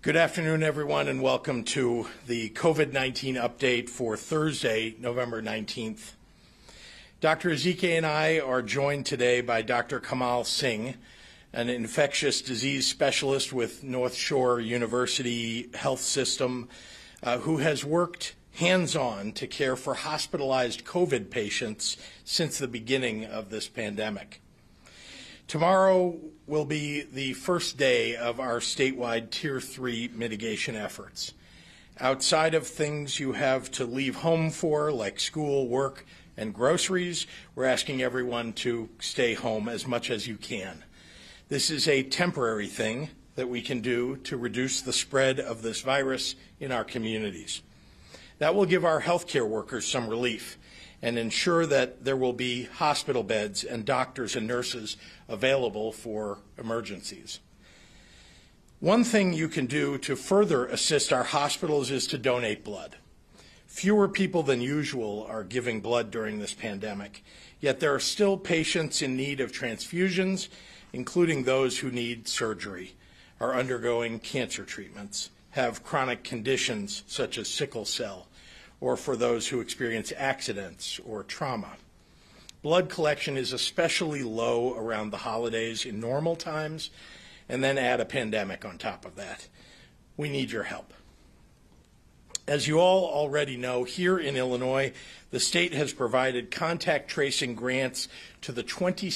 Good afternoon, everyone, and welcome to the COVID-19 update for Thursday, November 19th. Dr. Ezike and I are joined today by Dr. Kamal Singh, an infectious disease specialist with North Shore University Health System, who has worked hands-on to care for hospitalized COVID patients since the beginning of this pandemic. Tomorrow will be the first day of our statewide Tier 3 mitigation efforts. Outside of things you have to leave home for, like school, work, and groceries, we're asking everyone to stay home as much as you can. This is a temporary thing that we can do to reduce the spread of this virus in our communities. That will give our healthcare workers some relief and ensure that there will be hospital beds and doctors and nurses available for emergencies. One thing you can do to further assist our hospitals is to donate blood. Fewer people than usual are giving blood during this pandemic, yet there are still patients in need of transfusions, including those who need surgery, are undergoing cancer treatments, have chronic conditions such as sickle cell, or for those who experience accidents or trauma. Blood collection is especially low around the holidays in normal times, and then add a pandemic on top of that. We need your help. As you all already know, here in Illinois, the state has provided contact tracing grants to the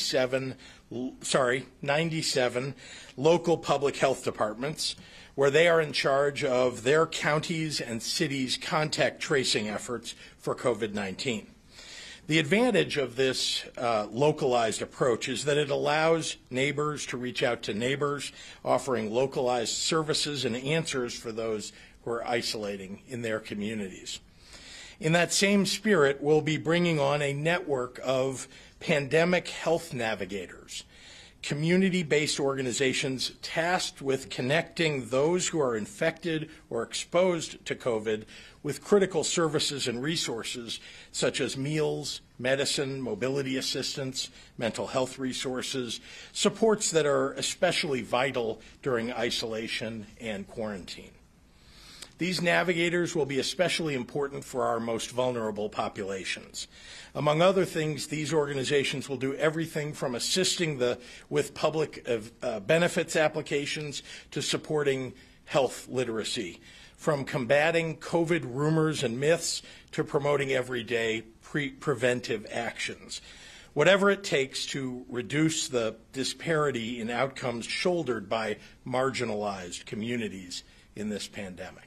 97 local public health departments, where they are in charge of their counties and cities' contact tracing efforts for COVID-19. The advantage of this localized approach is that it allows neighbors to reach out to neighbors, offering localized services and answers for those who are isolating in their communities. In that same spirit, we'll be bringing on a network of pandemic health navigators, community-based organizations tasked with connecting those who are infected or exposed to COVID with critical services and resources such as meals, medicine, mobility assistance, mental health resources, supports that are especially vital during isolation and quarantine. These navigators will be especially important for our most vulnerable populations. Among other things, these organizations will do everything from assisting with public benefits applications to supporting health literacy, from combating COVID rumors and myths to promoting everyday preventive actions. Whatever it takes to reduce the disparity in outcomes shouldered by marginalized communities in this pandemic.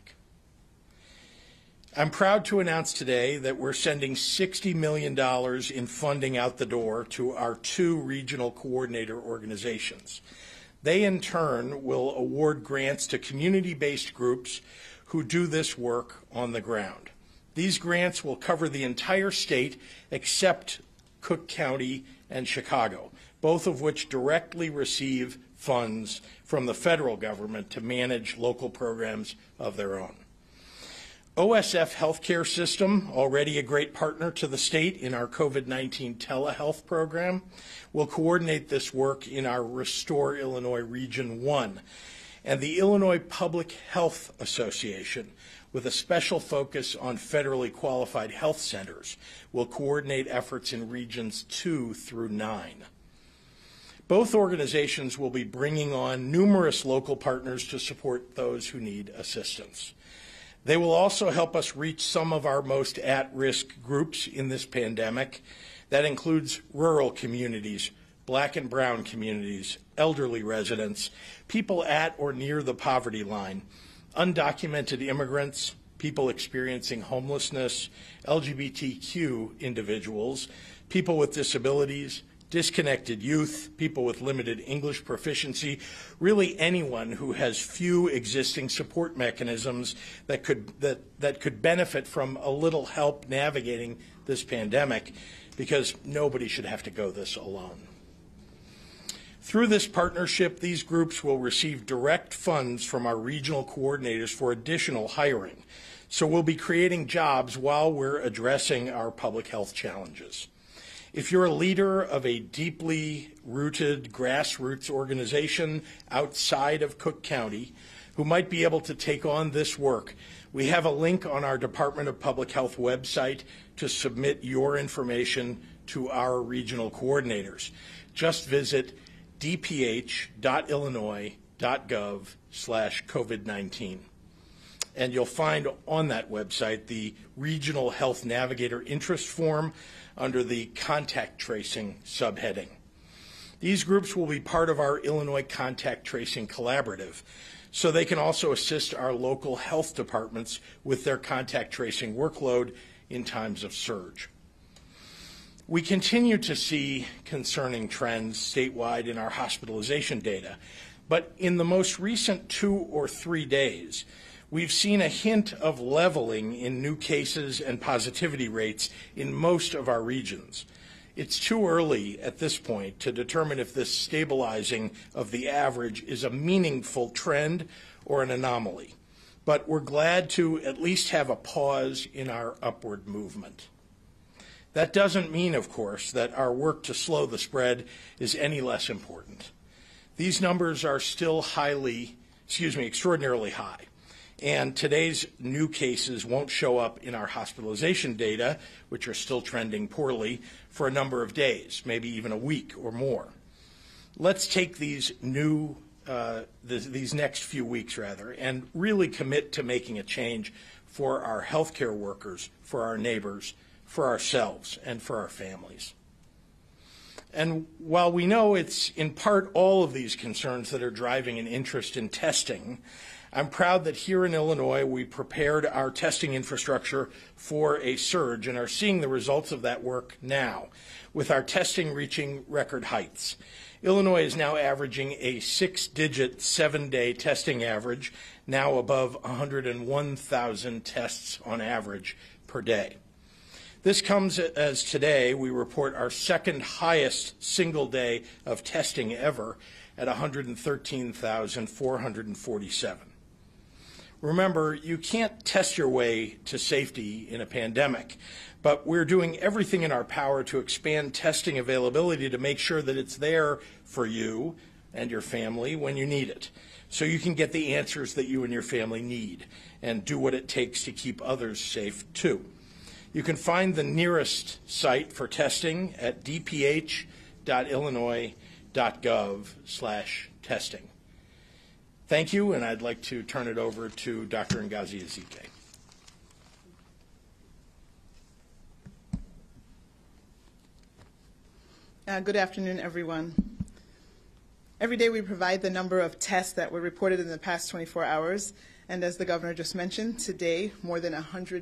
I'm proud to announce today that we're sending $60 million in funding out the door to our 2 regional coordinator organizations. They, in turn, will award grants to community-based groups who do this work on the ground. These grants will cover the entire state except Cook County and Chicago, both of which directly receive funds from the federal government to manage local programs of their own. OSF Healthcare System, already a great partner to the state in our COVID-19 telehealth program, will coordinate this work in our Restore Illinois Region 1. And the Illinois Public Health Association, with a special focus on federally qualified health centers, will coordinate efforts in Regions 2 through 9. Both organizations will be bringing on numerous local partners to support those who need assistance. They will also help us reach some of our most at-risk groups in this pandemic. That includes rural communities, Black and brown communities, elderly residents, people at or near the poverty line, undocumented immigrants, people experiencing homelessness, LGBTQ individuals, people with disabilities, disconnected youth, people with limited English proficiency, really anyone who has few existing support mechanisms that could benefit from a little help navigating this pandemic, because nobody should have to go this alone. Through this partnership, these groups will receive direct funds from our regional coordinators for additional hiring. So we'll be creating jobs while we're addressing our public health challenges. If you're a leader of a deeply rooted grassroots organization outside of Cook County who might be able to take on this work, we have a link on our Department of Public Health website to submit your information to our regional coordinators. Just visit dph.illinois.gov/COVID-19. And you'll find on that website the Regional Health Navigator Interest Form under the Contact Tracing subheading. These groups will be part of our Illinois Contact Tracing Collaborative, so they can also assist our local health departments with their contact tracing workload in times of surge. We continue to see concerning trends statewide in our hospitalization data, but in the most recent 2 or 3 days, we've seen a hint of leveling in new cases and positivity rates in most of our regions. It's too early at this point to determine if this stabilizing of the average is a meaningful trend or an anomaly, but we're glad to at least have a pause in our upward movement. That doesn't mean, of course, that our work to slow the spread is any less important. These numbers are still extraordinarily high. And today's new cases won't show up in our hospitalization data, which are still trending poorly, for a number of days, maybe even a week or more. Let's take these next few weeks, and really commit to making a change for our healthcare workers, for our neighbors, for ourselves, and for our families. And while we know it's in part all of these concerns that are driving an interest in testing, I'm proud that here in Illinois we prepared our testing infrastructure for a surge and are seeing the results of that work now, with our testing reaching record heights. Illinois is now averaging a 6-digit 7-day testing average, now above 101,000 tests on average per day. This comes as today we report our second highest single day of testing ever at 113,447. Remember, you can't test your way to safety in a pandemic, but we're doing everything in our power to expand testing availability to make sure that it's there for you and your family when you need it, so you can get the answers that you and your family need and do what it takes to keep others safe too. You can find the nearest site for testing at dph.illinois.gov/testing. Thank you, and I'd like to turn it over to Dr. Ngozi Ezike. Good afternoon, everyone. Every day we provide the number of tests that were reported in the past 24 hours, and as the governor just mentioned, today more than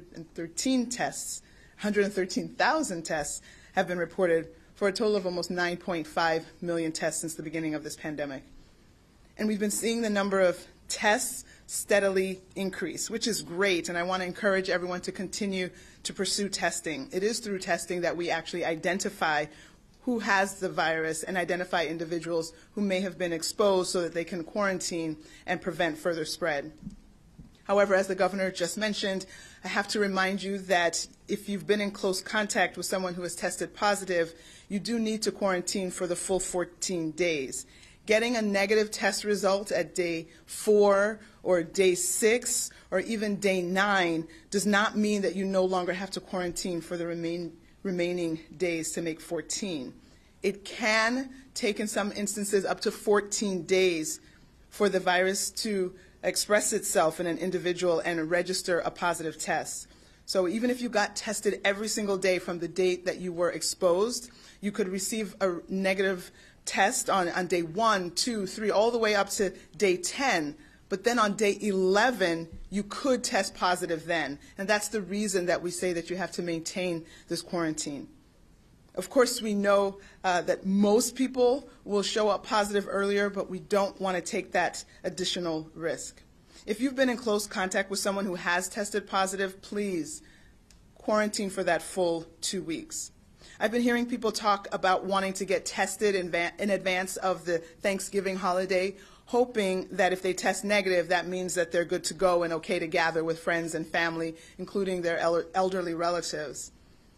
113,000 tests have been reported for a total of almost 9.5 million tests since the beginning of this pandemic. And we've been seeing the number of tests steadily increase, which is great, and I want to encourage everyone to continue to pursue testing. It is through testing that we actually identify who has the virus and identify individuals who may have been exposed so that they can quarantine and prevent further spread. However, as the governor just mentioned, I have to remind you that if you've been in close contact with someone who has tested positive, you do need to quarantine for the full 14 days. Getting a negative test result at day 4 or day 6 or even day 9 does not mean that you no longer have to quarantine for the remaining days to make 14. It can take in some instances up to 14 days for the virus to express itself in an individual and register a positive test. So even if you got tested every single day from the date that you were exposed, you could receive a negative test on day 1, 2, 3, all the way up to day 10. But then on day 11, you could test positive then. And that's the reason that we say that you have to maintain this quarantine. Of course, we know that most people will show up positive earlier, but we don't want to take that additional risk. If you've been in close contact with someone who has tested positive, please quarantine for that full 2 weeks. I've been hearing people talk about wanting to get tested in advance of the Thanksgiving holiday, hoping that if they test negative, that means that they're good to go and okay to gather with friends and family, including their elderly relatives.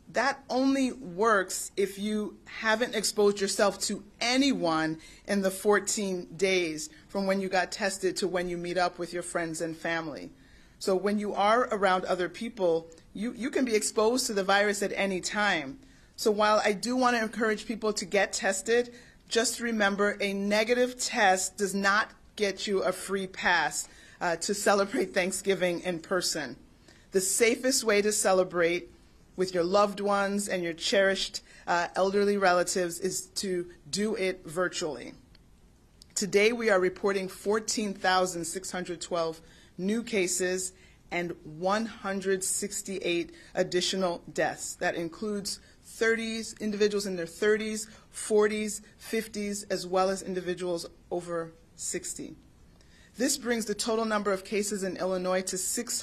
That only works if you haven't exposed yourself to anyone in the 14 days from when you got tested to when you meet up with your friends and family. So when you are around other people, you can be exposed to the virus at any time. So while I do want to encourage people to get tested, just remember a negative test does not get you a free pass to celebrate Thanksgiving in person. The safest way to celebrate with your loved ones and your cherished elderly relatives is to do it virtually. Today we are reporting 14,612 new cases and 168 additional deaths. That includes individuals in their 30s, 40s, 50s, as well as individuals over 60. This brings the total number of cases in Illinois to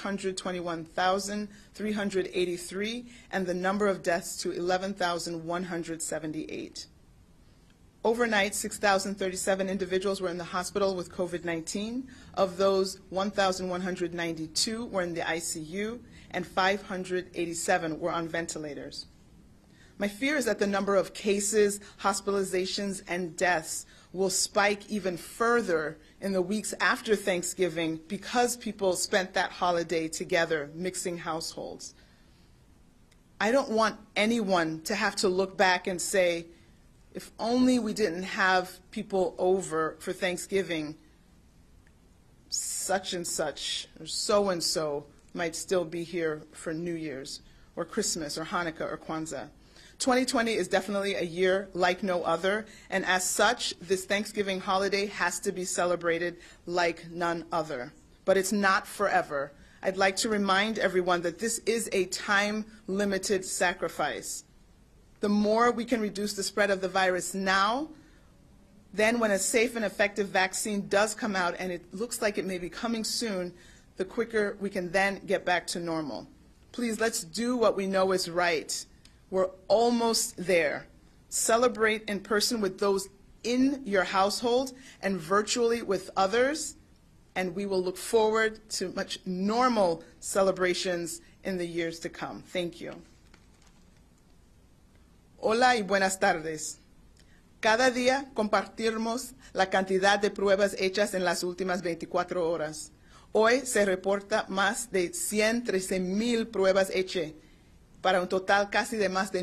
621,383 and the number of deaths to 11,178. Overnight, 6,037 individuals were in the hospital with COVID-19. Of those, 1,192 were in the ICU and 587 were on ventilators. My fear is that the number of cases, hospitalizations, and deaths will spike even further in the weeks after Thanksgiving because people spent that holiday together, mixing households. I don't want anyone to have to look back and say, if only we didn't have people over for Thanksgiving, such and such, or so-and-so might still be here for New Year's, or Christmas, or Hanukkah, or Kwanzaa. 2020 is definitely a year like no other, and as such, this Thanksgiving holiday has to be celebrated like none other. But it's not forever. I'd like to remind everyone that this is a time-limited sacrifice. The more we can reduce the spread of the virus now, then when a safe and effective vaccine does come out, and it looks like it may be coming soon, the quicker we can then get back to normal. Please, let's do what we know is right. We're almost there. Celebrate in person with those in your household and virtually with others, and we will look forward to much normal celebrations in the years to come. Thank you. Hola y buenas tardes. Cada día compartimos la cantidad de pruebas hechas en las últimas 24 horas. Hoy se reporta más de 113,000 pruebas hechas, para un total casi de más de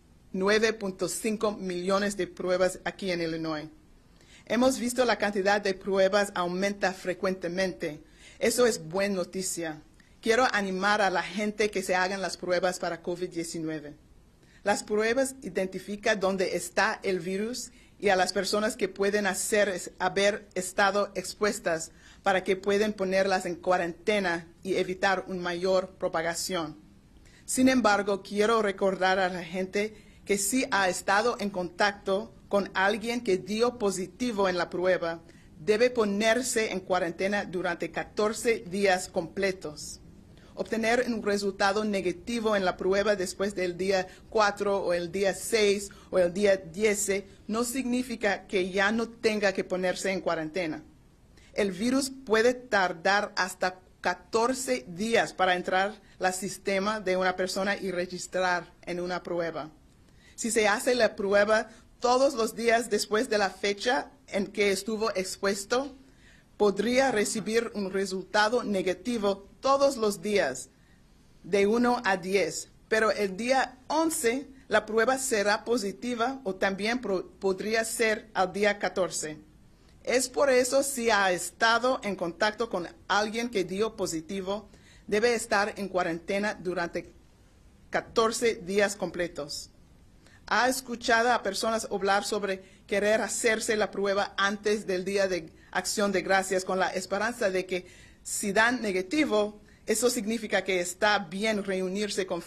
9.5 millones de pruebas aquí en Illinois. Hemos visto la cantidad de pruebas aumenta frecuentemente. Eso es buena noticia. Quiero animar a la gente que se hagan las pruebas para COVID-19. Las pruebas identifican dónde está el virus y a las personas que pueden haber estado expuestas para que puedan ponerlas en cuarentena y evitar una mayor propagación. Sin embargo, quiero recordar a la gente que si ha estado en contacto con alguien que dio positivo en la prueba, debe ponerse en cuarentena durante 14 días completos. Obtener un resultado negativo en la prueba después del día 4 o el día 6 o el día 10 no significa que ya no tenga que ponerse en cuarentena. El virus puede tardar hasta 14 días para entrar al sistema de una persona y registrar en una prueba. Si se hace la prueba todos los días después de la fecha en que estuvo expuesto, podría recibir un resultado negativo todos los días, de 1 a 10. Pero el día 11 la prueba será positiva o también podría ser al día 14. Es por eso si ha estado en contacto con alguien que dio positivo, debe estar en cuarentena durante 14 días completos. ¿Ha escuchado a personas hablar sobre querer hacerse la prueba antes del Día de Acción de Gracias con la esperanza de que si dan negativo, eso significa que está bien reunirse con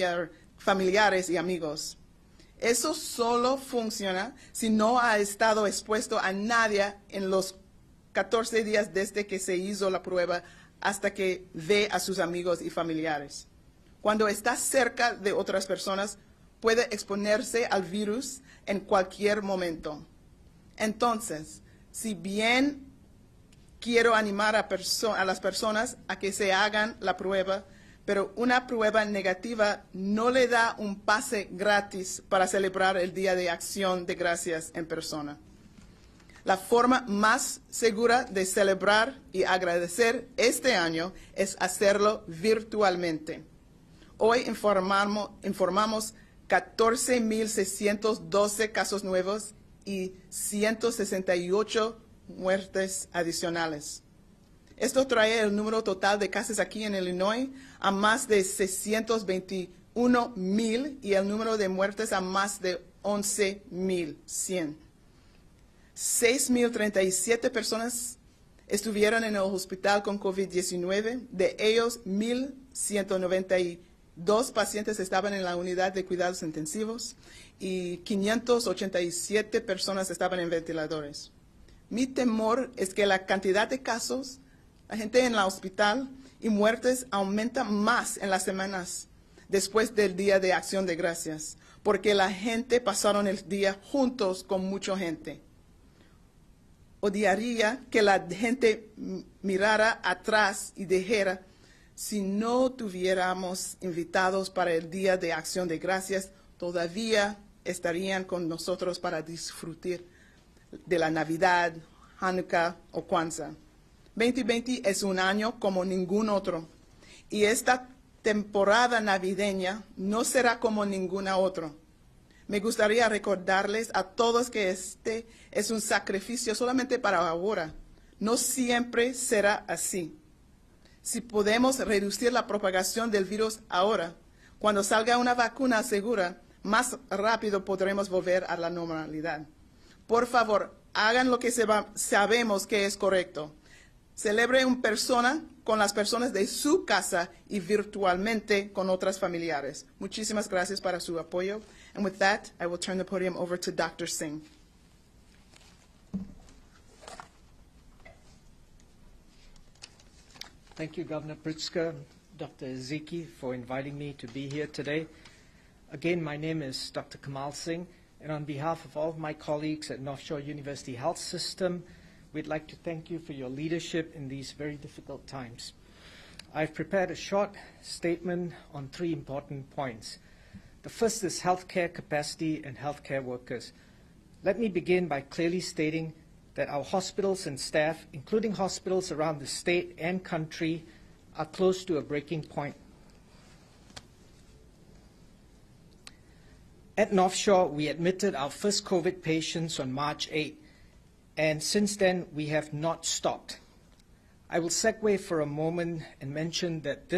familiares y amigos? Eso solo funciona si no ha estado expuesto a nadie en los 14 días desde que se hizo la prueba hasta que ve a sus amigos y familiares. Cuando está cerca de otras personas, puede exponerse al virus en cualquier momento. Entonces, si bien quiero animar a las personas a que se hagan la prueba, pero una prueba negativa no le da un pase gratis para celebrar el Día de Acción de Gracias en persona. La forma más segura de celebrar y agradecer este año es hacerlo virtualmente. Hoy informamos 14.612 casos nuevos y 168 muertes adicionales. Esto trae el número total de casos aquí en Illinois a más de 621,000 y el número de muertes a más de 11,100. 6,037 personas estuvieron en el hospital con COVID-19. De ellos, 1,192 pacientes estaban en la unidad de cuidados intensivos y 587 personas estaban en ventiladores. Mi temor es que la cantidad de casos, la gente en el hospital y muertes aumenta más en las semanas después del Día de Acción de Gracias, porque la gente pasaron el día juntos con mucha gente. Odiaría que la gente mirara atrás y dijera, si no tuviéramos invitados para el Día de Acción de Gracias, todavía estarían con nosotros para disfrutar de la Navidad, Hanukkah o Kwanzaa. 2020 es un año como ningún otro, y esta temporada navideña no será como ninguna otra. Me gustaría recordarles a todos que este es un sacrificio solamente para ahora. No siempre será así. Si podemos reducir la propagación del virus ahora, cuando salga una vacuna segura, más rápido podremos volver a la normalidad. Por favor, hagan lo que sabemos que es correcto. Celebre en persona con las personas de su casa y virtualmente con otras familiares. Muchísimas gracias por su apoyo. And with that, I will turn the podium over to Dr. Singh. Thank you, Governor Pritzker, Dr. Ezeki, for inviting me to be here today. Again, my name is Dr. Kamal Singh, and on behalf of all of my colleagues at North Shore University Health System, we'd like to thank you for your leadership in these very difficult times. I've prepared a short statement on 3 important points. The first is healthcare capacity and healthcare workers. Let me begin by clearly stating that our hospitals and staff, including hospitals around the state and country, are close to a breaking point. At North Shore, we admitted our first COVID patients on March 8, and since then, we have not stopped. I will segue for a moment and mention that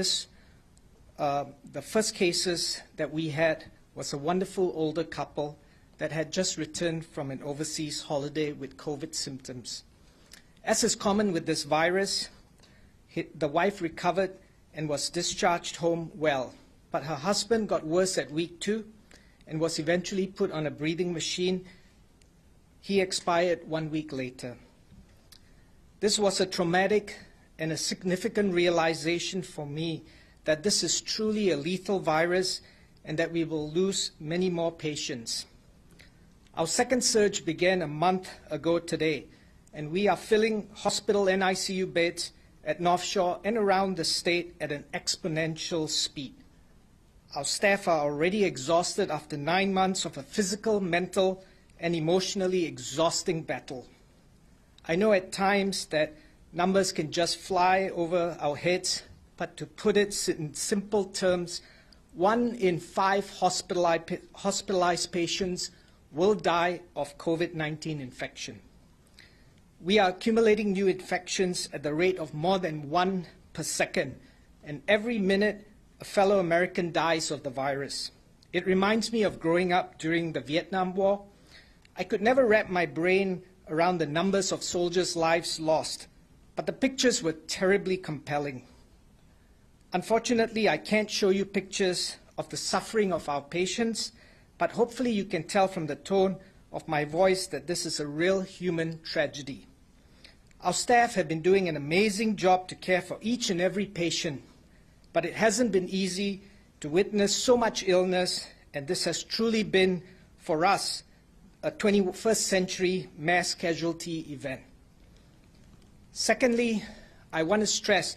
the first cases that we had was a wonderful older couple that had just returned from an overseas holiday with COVID symptoms. As is common with this virus, the wife recovered and was discharged home well, but her husband got worse at week 2 and was eventually put on a breathing machine. He expired 1 week later. This was a traumatic and a significant realization for me that this is truly a lethal virus and that we will lose many more patients. Our second surge began a month ago today, and we are filling hospital and ICU beds at North Shore and around the state at an exponential speed. Our staff are already exhausted after 9 months of a physical, mental, and emotionally exhausting battle. I know at times that numbers can just fly over our heads, but to put it in simple terms, 1 in 5 hospitalized patients will die of COVID-19 infection. We are accumulating new infections at the rate of more than 1 per second, and every minute a fellow American dies of the virus. It reminds me of growing up during the Vietnam War. I could never wrap my brain around the numbers of soldiers' lives lost, but the pictures were terribly compelling. Unfortunately, I can't show you pictures of the suffering of our patients, but hopefully you can tell from the tone of my voice that this is a real human tragedy. Our staff have been doing an amazing job to care for each and every patient, but it hasn't been easy to witness so much illness, and this has truly been, for us, a 21st century mass casualty event. Secondly, I want to stress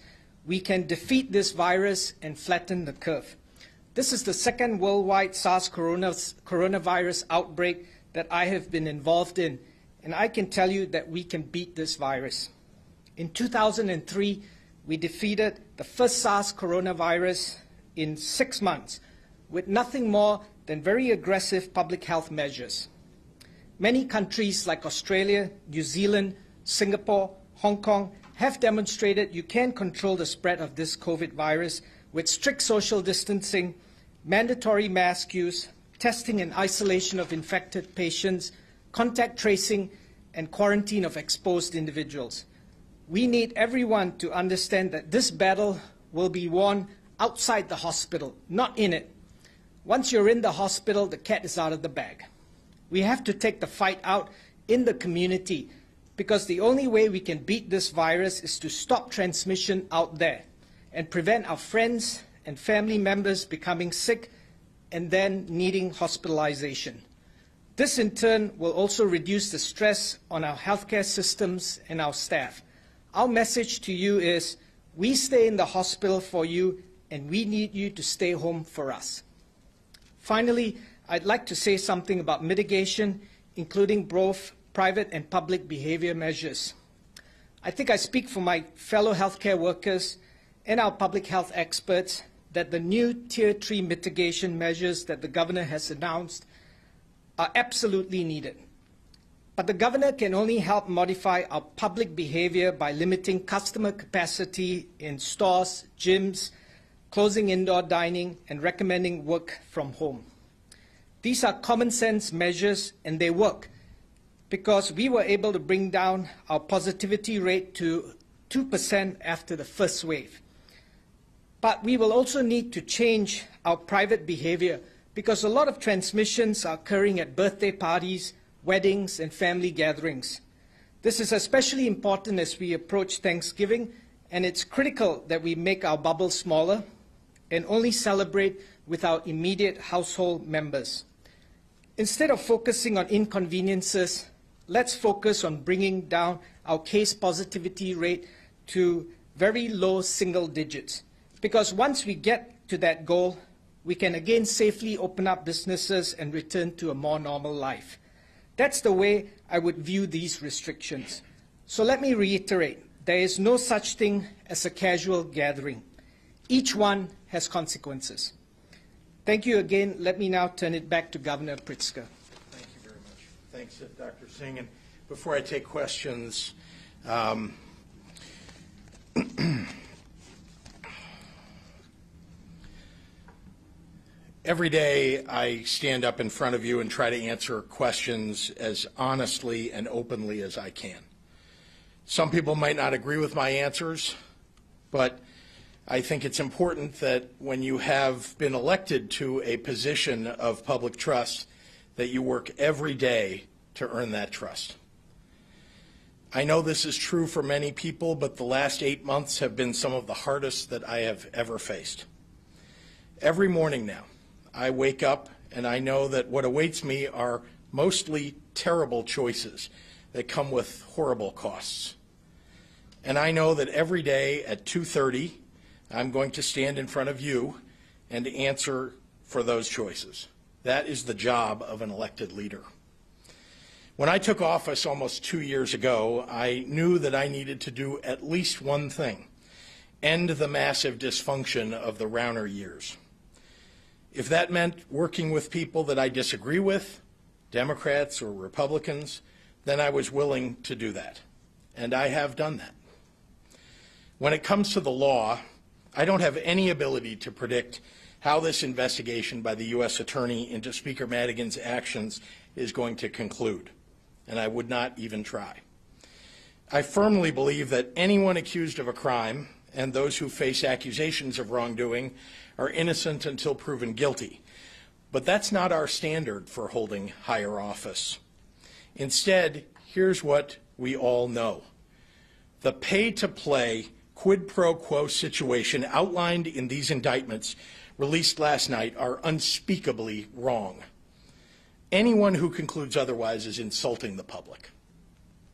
we can defeat this virus and flatten the curve. This is the second worldwide SARS coronavirus outbreak that I have been involved in, and I can tell you that we can beat this virus. In 2003, we defeated the first SARS coronavirus in 6 months with nothing more than very aggressive public health measures. Many countries like Australia, New Zealand, Singapore, Hong Kong have demonstrated you can control the spread of this COVID virus with strict social distancing, mandatory mask use, testing and isolation of infected patients, contact tracing, and quarantine of exposed individuals. We need everyone to understand that this battle will be won outside the hospital, not in it. Once you're in the hospital, the cat is out of the bag. We have to take the fight out in the community, because the only way we can beat this virus is to stop transmission out there and prevent our friends and family members becoming sick and then needing hospitalization. This in turn will also reduce the stress on our healthcare systems and our staff. Our message to you is, we stay in the hospital for you and we need you to stay home for us. Finally, I'd like to say something about mitigation, including both private and public behavior measures. I think I speak for my fellow healthcare workers and our public health experts that the new Tier 3 mitigation measures that the Governor has announced are absolutely needed. But the Governor can only help modify our public behavior by limiting customer capacity in stores, gyms, closing indoor dining, and recommending work from home. These are common sense measures, and they work, because we were able to bring down our positivity rate to 2% after the first wave. But we will also need to change our private behavior, because a lot of transmissions are occurring at birthday parties, weddings, and family gatherings. This is especially important as we approach Thanksgiving, and it's critical that we make our bubble smaller and only celebrate with our immediate household members. Instead of focusing on inconveniences, let's focus on bringing down our case positivity rate to very low single digits. Because once we get to that goal, we can again safely open up businesses and return to a more normal life. That's the way I would view these restrictions. So let me reiterate, there is no such thing as a casual gathering. Each one has consequences. Thank you again. Let me now turn it back to Governor Pritzker. Thank you very much. Thanks, Dr. Singh. And before I take questions, every day I stand up in front of you and try to answer questions as honestly and openly as I can. Some people might not agree with my answers, but I think it's important that when you have been elected to a position of public trust, that you work every day to earn that trust. I know this is true for many people, but the last 8 months have been some of the hardest that I have ever faced. Every morning now, I wake up and I know that what awaits me are mostly terrible choices that come with horrible costs. And I know that every day at 2:30, I'm going to stand in front of you and answer for those choices. That is the job of an elected leader. When I took office almost 2 years ago, I knew that I needed to do at least one thing: end the massive dysfunction of the Rauner years. If that meant working with people that I disagree with, Democrats or Republicans, then I was willing to do that. And I have done that. When it comes to the law, I don't have any ability to predict how this investigation by the U.S. Attorney into Speaker Madigan's actions is going to conclude, and I would not even try. I firmly believe that anyone accused of a crime and those who face accusations of wrongdoing are innocent until proven guilty. But that's not our standard for holding higher office. Instead, here's what we all know. The pay-to-play quid pro quo situation outlined in these indictments released last night are unspeakably wrong. Anyone who concludes otherwise is insulting the public.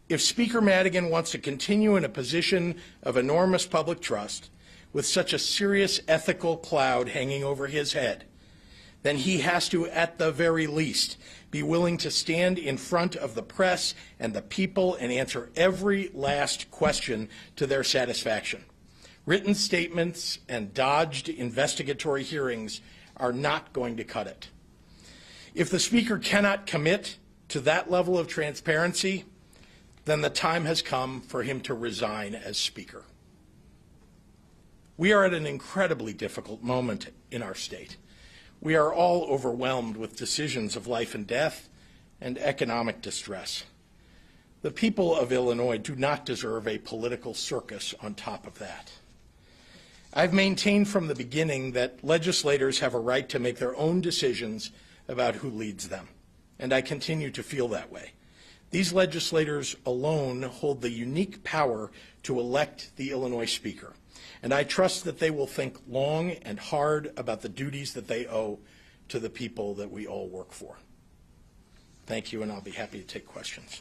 If Speaker Madigan wants to continue in a position of enormous public trust with such a serious ethical cloud hanging over his head, then he has to, at the very least, be willing to stand in front of the press and the people and answer every last question to their satisfaction. Written statements and dodged investigatory hearings are not going to cut it. If the Speaker cannot commit to that level of transparency, then the time has come for him to resign as Speaker. We are at an incredibly difficult moment in our state. We are all overwhelmed with decisions of life and death and economic distress. The people of Illinois do not deserve a political circus on top of that. I've maintained from the beginning that legislators have a right to make their own decisions about who leads them, and I continue to feel that way. These legislators alone hold the unique power to elect the Illinois Speaker, and I trust that they will think long and hard about the duties that they owe to the people that we all work for. Thank you, and I'll be happy to take questions.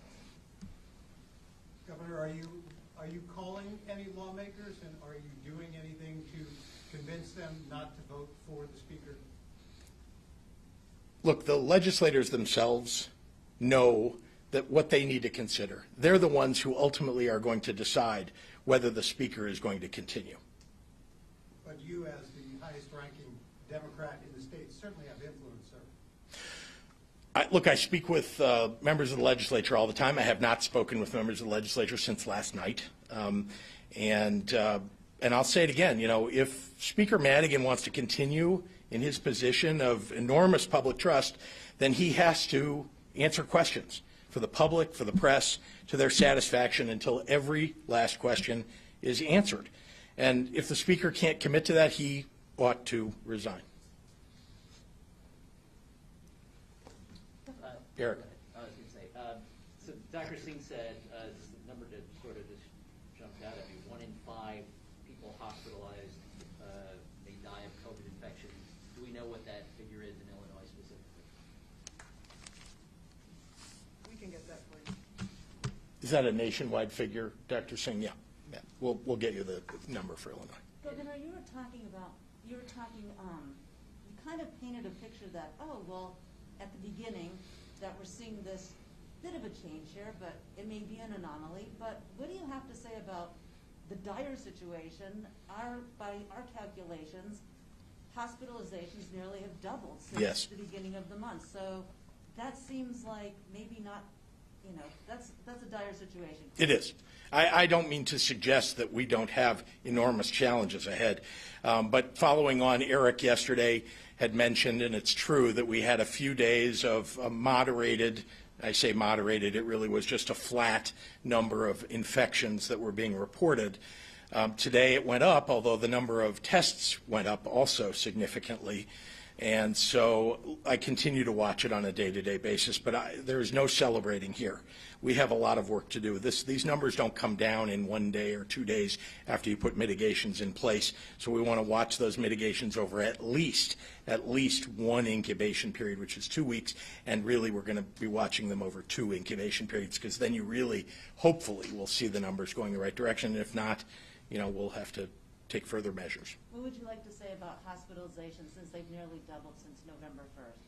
Governor, are you calling any lawmakers, and are you doing anything to convince them not to vote for the Speaker? Look, the legislators themselves know that what they need to consider. They're the ones who ultimately are going to decide whether the Speaker is going to continue. But you, as the highest-ranking Democrat in the state, certainly have influence, sir. Look, I speak with members of the legislature all the time. I have not spoken with members of the legislature since last night. And I'll say it again, you know, if Speaker Madigan wants to continue in his position of enormous public trust, then he has to answer questions for the public, for the press, to their satisfaction until every last question is answered. And if the Speaker can't commit to that, he ought to resign. Eric. I was going to say, so Dr. Singh said, this number that sort of just jumped out at me, 1 in 5 people hospitalized may die of COVID infection. Do we know what that figure is in Illinois specifically? We can get that for you. Is that a nationwide figure, Dr. Singh? Yeah. We'll get you the number for Illinois. Governor, you kind of painted a picture that, oh, well, at the beginning, that we're seeing this bit of a change here, but it may be an anomaly. But what do you have to say about the dire situation? By our calculations, hospitalizations nearly have doubled since the beginning of the month. So that seems like maybe not, you know, that's a dire situation. It is. I don't mean to suggest that we don't have enormous challenges ahead. But following on, Eric yesterday had mentioned, and it's true, that we had a few days of moderated, I say moderated, it really was just a flat number of infections that were being reported. Today it went up, although the number of tests went up also significantly. And so I continue to watch it on a day-to-day basis, but there is no celebrating here. We have a lot of work to do. These numbers don't come down in 1 day or 2 days after you put mitigations in place. So we want to watch those mitigations over at least one incubation period, which is 2 weeks, and really we're going to be watching them over 2 incubation periods, because then you really, hopefully, will see the numbers going the right direction. And if not, you know, we'll have to take further measures. What would you like to say about hospitalizations since they've nearly doubled since November 1st?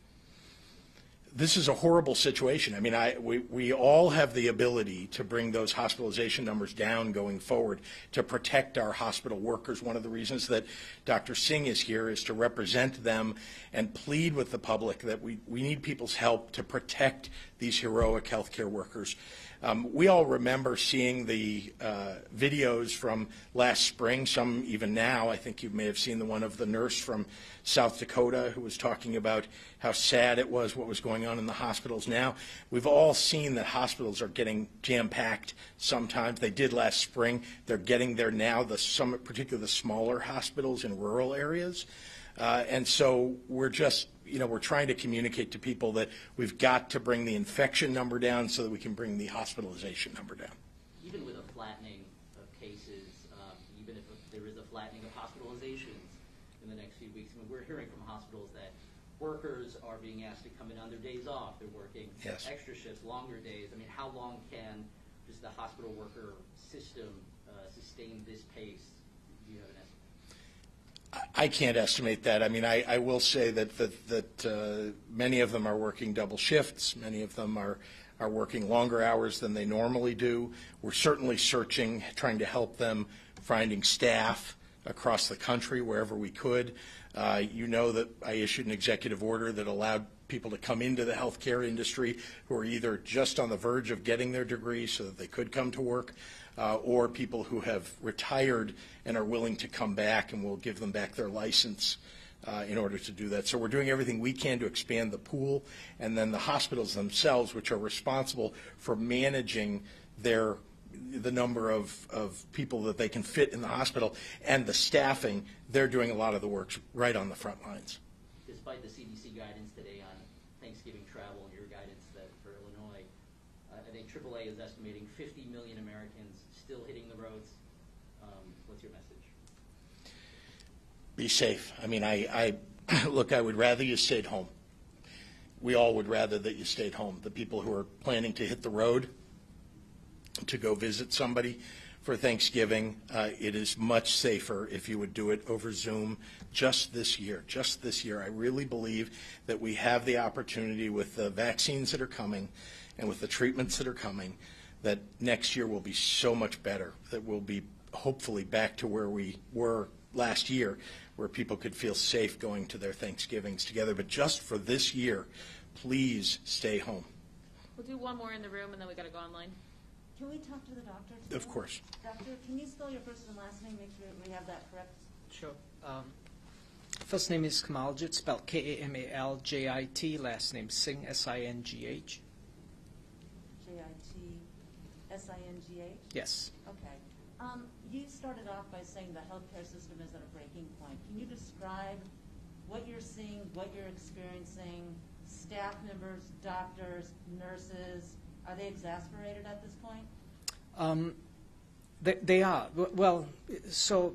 This is a horrible situation. I mean, we all have the ability to bring those hospitalization numbers down going forward to protect our hospital workers. One of the reasons that Dr. Singh is here is to represent them and plead with the public that we need people's help to protect these heroic healthcare workers. We all remember seeing the videos from last spring, some even now. I think you may have seen the one of the nurse from South Dakota who was talking about how sad it was what was going on in the hospitals now. We've all seen that hospitals are getting jam-packed sometimes. They did last spring. They're getting there now, particularly the smaller hospitals in rural areas. And so we're just, we're trying to communicate to people that we've got to bring the infection number down so that we can bring the hospitalization number down. Even with a flattening of cases, even if there is a flattening of hospitalizations in the next few weeks, I mean, we're hearing from hospitals that workers are being asked to come in on their days off. They're working extra shifts, longer days. I mean, how long can does the hospital worker system sustain this pace? Do you have an estimate? I can't estimate that. I mean, I will say that many of them are working double shifts. Many of them are working longer hours than they normally do. We're certainly searching, trying to help them, finding staff across the country wherever we could. You know that I issued an executive order that allowed people to come into the healthcare industry who are either just on the verge of getting their degree so that they could come to work, or people who have retired and are willing to come back, and we'll give them back their license in order to do that. So we're doing everything we can to expand the pool, and then the hospitals themselves, which are responsible for managing the number of people that they can fit in the hospital and the staffing, they're doing a lot of the work right on the front lines. Despite the CDC guidance today on Thanksgiving travel and your guidance for Illinois, I think AAA is estimating 50 million Americans still hitting the roads. What's your message? Be safe. I mean, look, I would rather you stayed home. We all would rather that you stayed home. The people who are planning to hit the road to go visit somebody for Thanksgiving, it is much safer if you would do it over Zoom just this year. Just this year. I really believe that we have the opportunity with the vaccines that are coming and with the treatments that are coming, that next year will be so much better, that we'll be hopefully back to where we were last year, where people could feel safe going to their Thanksgivings together. But just for this year, please stay home. We'll do one more in the room, and then we got to go online. Can we talk to the doctor too? Of course. Doctor, can you spell your first and last name, make sure we have that correct? Sure. First name is Kamaljit, spelled Kamaljit. Last name Singh, Singh. Jitsingh? Yes. Okay. You started off by saying the healthcare system is at a breaking point. Can you describe what you're seeing, what you're experiencing, staff members, doctors, nurses? Are they exasperated at this point? They are. Well, so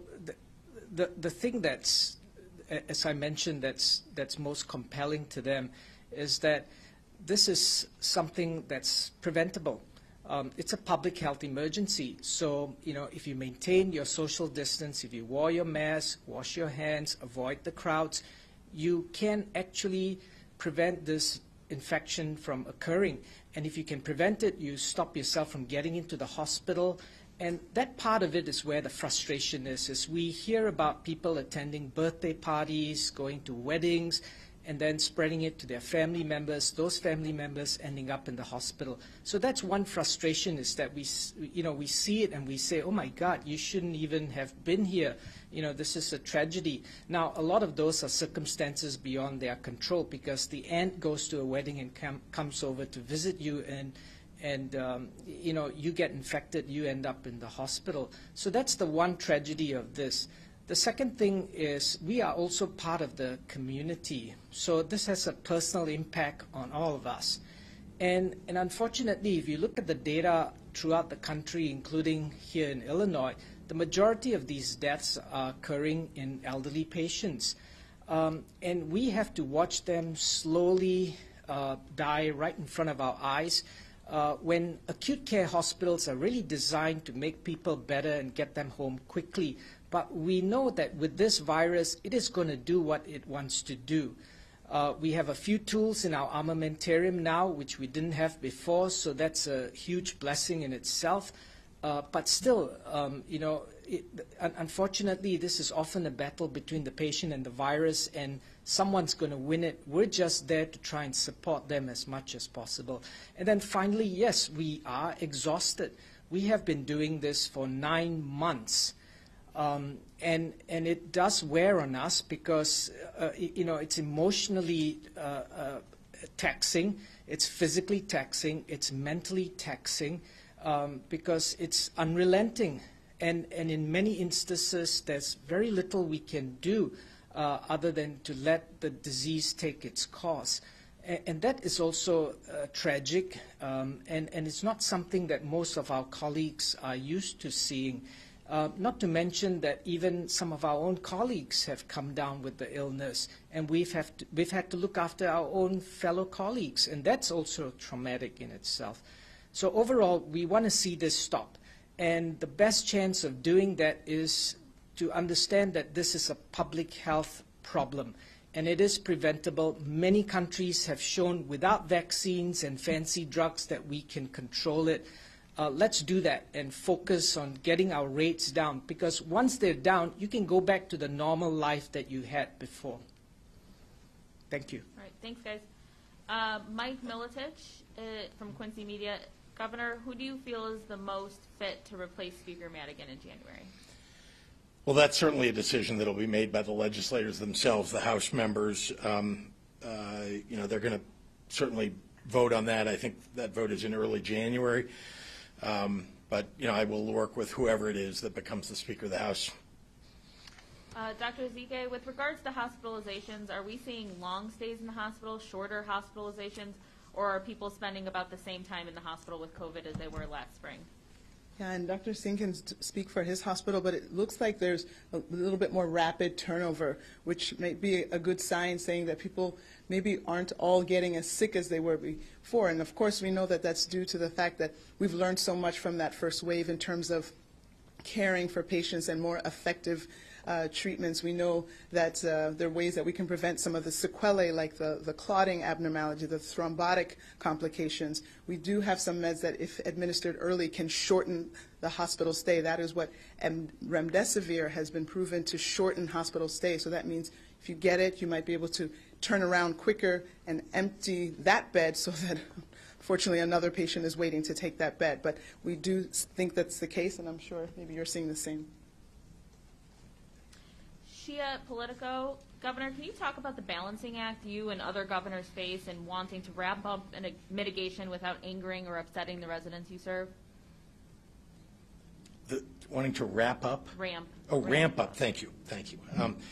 the thing that's, as I mentioned, that's most compelling to them is that this is something that's preventable. It's a public health emergency. So, if you maintain your social distance, if you wear your mask, wash your hands, avoid the crowds, you can actually prevent this infection from occurring. And if you can prevent it, you stop yourself from getting into the hospital. And that part of it is where the frustration is we hear about people attending birthday parties, going to weddings, and then spreading it to their family members, those family members ending up in the hospital. So that's one frustration, is that we see it and we say, oh my God, you shouldn't even have been here. This is a tragedy. Now, a lot of those are circumstances beyond their control, because the aunt goes to a wedding and comes over to visit you, and you get infected, you end up in the hospital. So that's the one tragedy of this. The second thing is we are also part of the community. So this has a personal impact on all of us. And unfortunately, if you look at the data throughout the country, including here in Illinois, the majority of these deaths are occurring in elderly patients. And we have to watch them slowly die right in front of our eyes, when acute care hospitals are really designed to make people better and get them home quickly. But we know that with this virus, it is going to do what it wants to do. We have a few tools in our armamentarium now, which we didn't have before, so that's a huge blessing in itself. But still, unfortunately, this is often a battle between the patient and the virus, and someone's going to win it. We're just there to try and support them as much as possible. And then finally, yes, we are exhausted. We have been doing this for 9 months. And it does wear on us because, it's emotionally taxing, it's physically taxing, it's mentally taxing, because it's unrelenting. And in many instances, there's very little we can do other than to let the disease take its course. And that is also tragic, and it's not something that most of our colleagues are used to seeing. Not to mention that even some of our own colleagues have come down with the illness, and we've had to look after our own fellow colleagues, and that's also traumatic in itself. So overall, we want to see this stop. And the best chance of doing that is to understand that this is a public health problem, and it is preventable. Many countries have shown without vaccines and fancy drugs that we can control it. Let's do that and focus on getting our rates down, because once they're down, you can go back to the normal life that you had before. Thank you. All right, thanks, guys. Mike Militich from Quincy Media. Governor, who do you feel is the most fit to replace Speaker Madigan in January? Well, that's certainly a decision that will be made by the legislators themselves, the House members. They're going to certainly vote on that. I think that vote is in early January. But I will work with whoever it is that becomes the Speaker of the House. Dr. Ezike, with regards to hospitalizations, are we seeing long stays in the hospital, shorter hospitalizations, or are people spending about the same time in the hospital with COVID as they were last spring? Yeah, and Dr. Singh can speak for his hospital, but it looks like there's a little bit more rapid turnover, which may be a good sign, saying that people maybe aren't all getting as sick as they were before. And of course, we know that that's due to the fact that we've learned so much from that first wave in terms of caring for patients and more effective treatments. We know that there are ways that we can prevent some of the sequelae, like the clotting abnormality, the thrombotic complications. We do have some meds that, if administered early, can shorten the hospital stay. That is what remdesivir has been proven to shorten hospital stay. So that means if you get it, you might be able to turn around quicker and empty that bed so that fortunately another patient is waiting to take that bed. But we do think that's the case, and I'm sure maybe you're seeing the same. Shia Politico, Governor, can you talk about the balancing act you and other governors face in wanting to wrap up mitigation without angering or upsetting the residents you serve? Wanting to wrap up? Ramp. Oh, ramp up. Thank you. Thank you.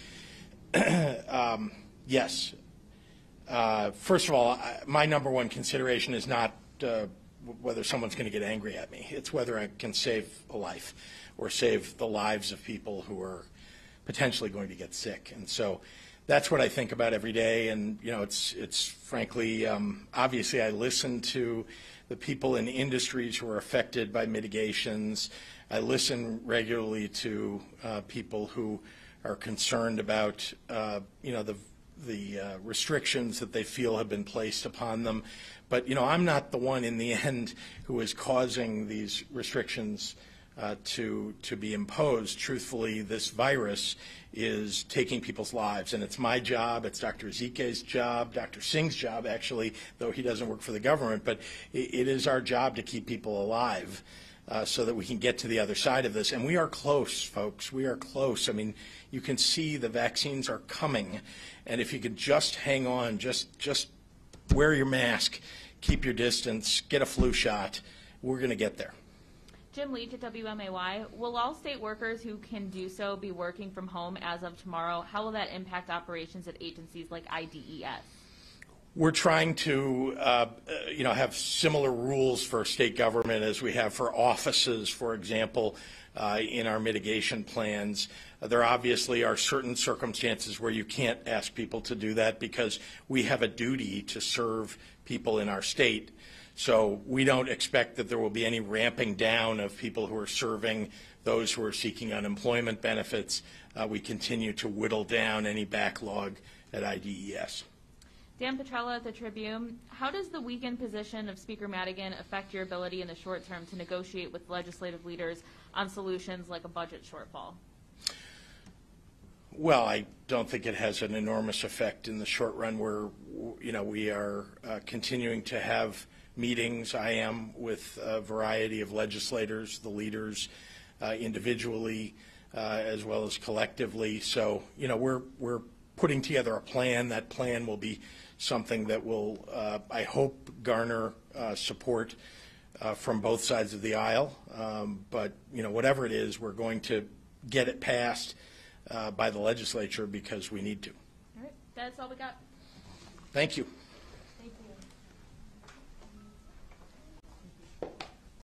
Yes. First of all, my number one consideration is not whether someone's going to get angry at me. It's whether I can save a life or save the lives of people who are potentially going to get sick. And so that's what I think about every day. And, it's frankly, obviously I listen to the people in industries who are affected by mitigations. I listen regularly to people who are concerned about, the restrictions that they feel have been placed upon them. But, I'm not the one in the end who is causing these restrictions to be imposed. Truthfully, this virus is taking people's lives, and it's my job, it's Dr. Ezike's job, Dr. Singh's job, actually, though he doesn't work for the government, but it is our job to keep people alive so that we can get to the other side of this. And we are close, folks. We are close. I mean, you can see the vaccines are coming, and if you could just hang on, just wear your mask, keep your distance, get a flu shot, we're going to get there. Jim Leach at WMAY. Will all state workers who can do so be working from home as of tomorrow? How will that impact operations at agencies like IDES? We're trying to, have similar rules for state government as we have for offices, for example, in our mitigation plans. There obviously are certain circumstances where you can't ask people to do that because we have a duty to serve people in our state. So we don't expect that there will be any ramping down of people who are serving those who are seeking unemployment benefits. We continue to whittle down any backlog at IDES. Dan Petrella at the Tribune. How does the weakened position of Speaker Madigan affect your ability in the short term to negotiate with legislative leaders on solutions like a budget shortfall? Well, I don't think it has an enormous effect in the short run. We are continuing to have meetings. I am with a variety of legislators, the leaders, individually as well as collectively. So, we're putting together a plan. That plan will be something that will, I hope, garner support from both sides of the aisle. But, whatever it is, we're going to get it passed by the legislature because we need to. All right, that's all we got. Thank you.